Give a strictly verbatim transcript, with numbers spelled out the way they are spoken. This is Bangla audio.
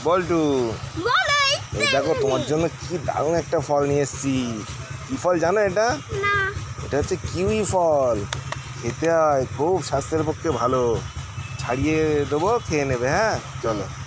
বল্টু, এই দেখো তোমার জন্য কি দারুণ একটা ফল নিয়ে এসেছি। কি ফল জানো এটা? এটা হচ্ছে কিউই ফল। খেতে হয়, খুব স্বাস্থ্যের পক্ষে ভালো। ছাড়িয়ে দেবো, খেয়ে নেবে। হ্যাঁ চলো।